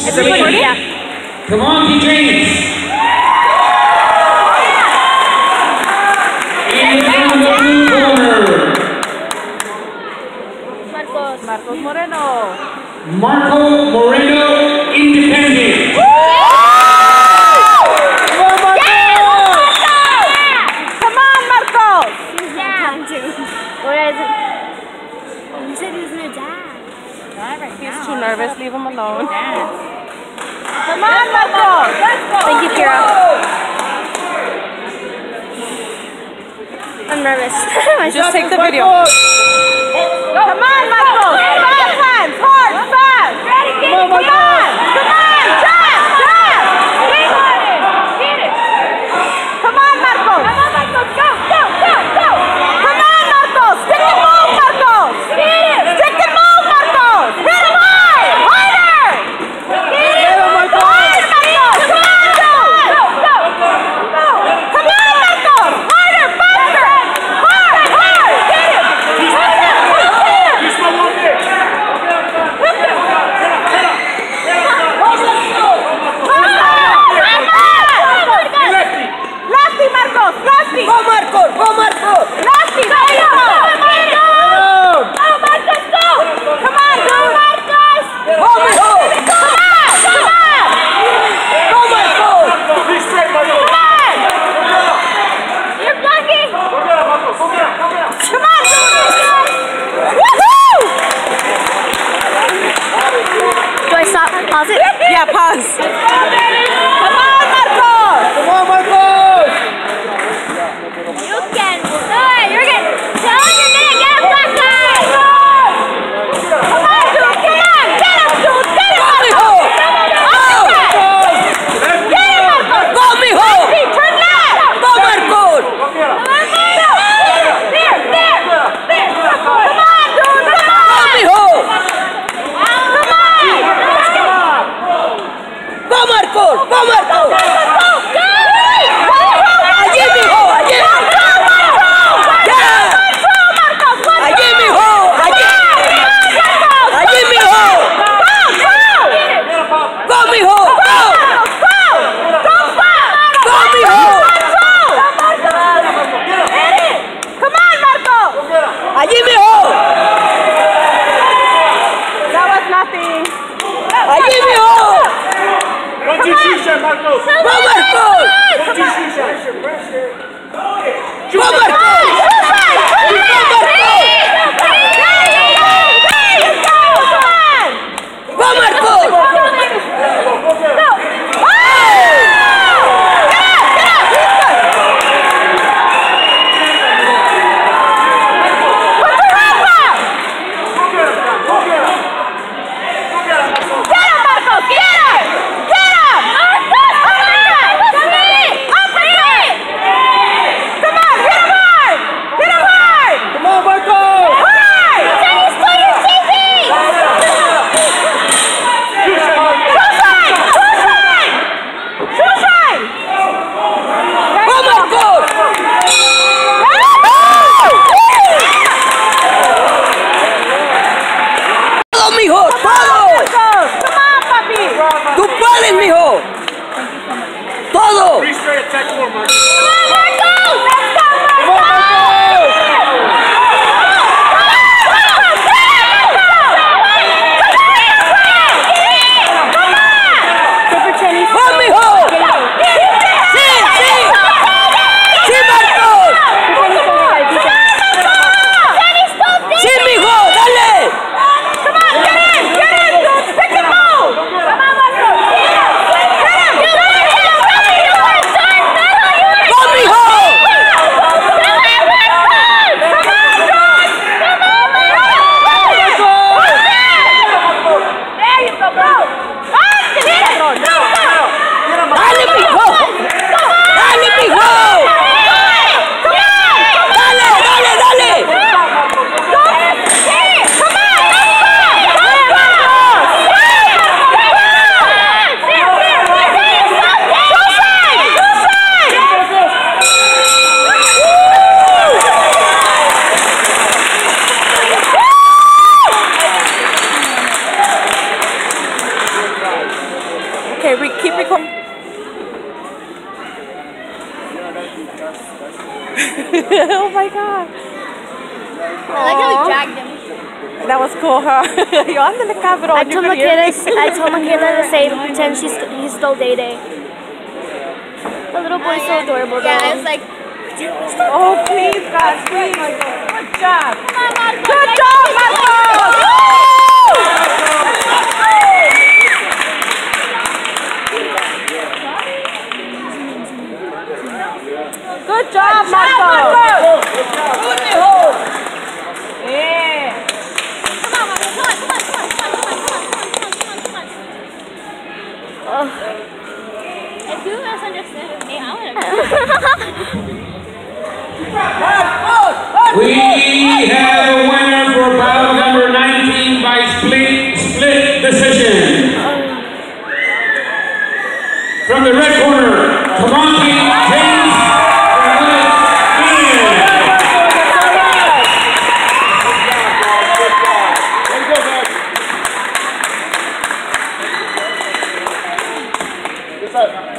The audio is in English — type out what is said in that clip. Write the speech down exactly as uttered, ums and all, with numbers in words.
Is it recording? Yeah. Come on, T James. In from the blue corner. Marcos. Marcos Moreno. Marco Moreno, Independent. Come on, Marcos. He's down. Where is it? You said he was gonna die. He's too nervous. Leave him alone. Come on, Marcos. Thank you, Kira. I'm nervous. Just take the video. Come on, Marcos. Fast hands. Hard, fast. Come on. Come on. Jab, jab. Get it. Come on, Marcos. Come on, Marcos. Go, go, go, go. Come on, Marcos. Stick and move, Marcos. Get it. Stick and move, Marcos. Hit him hard. Harder. Get it. Hard, Marcos. Come on, go. Go, go. Go. Come on, Marcos. Harder, faster. Hard, hard. Get it. Hit him. Lefty, Marcos. Lefty. Go, Marcos. Go, Marcos. Lefty. Go, go. Go, Marcos. Go. Come on, go, Marcos. Go, mijo. Come on. Come on. Go, Marcos. Come on. You're blocking. Come on, woohoo! Do I stop? Pause it? Yeah, pause. Come on, Marcos. Come on, Marcos. You can do it. You're good. Tell him you're gonna get a black guy. Come on, dude. Come on. Get him, dude. Get him, mijo. Marcos. Get him, Marcos. Go, mijo. Lefty, turn left. Go, Marcos. There, there, there. Come on, dude. Come Go, on. mijo. Come on. Go, Marcos. Go, Marcos. Go, go, go. Allí, mijo. Allí. Yeah. Allí, mijo. Allí. Allí, mijo. Go, mijo. Go. Go, mijo. Come on, Marco. Allí, mijo. That was nothing. Allí, mijo. Don't you shisha, Marcos. Go, Marcos. Don't you shisha. Go, Marcos. Go, Marcos. Get him, Marcos! Get him! Get him! Marcos! Okay, we keep recording. Oh my god. I like how we dragged him. That was cool, huh? You're under the capital. I told Michaela, I told Michaela to say pretend she's he's still dating. The little boy's so adorable though. Yeah, I was like, oh please, guys, please. Good job. come on, Marcos. Good Like, job, keep Marcos. Good job, Marcos. Yeah. Come on, Marcos. Come on, come on, come on, come on, come on, come on, come on, come on, come on. If you misunderstood me, I would have. We have a winner for battle number nineteen by split split decision. From the red corner, Kamonki James. What's up?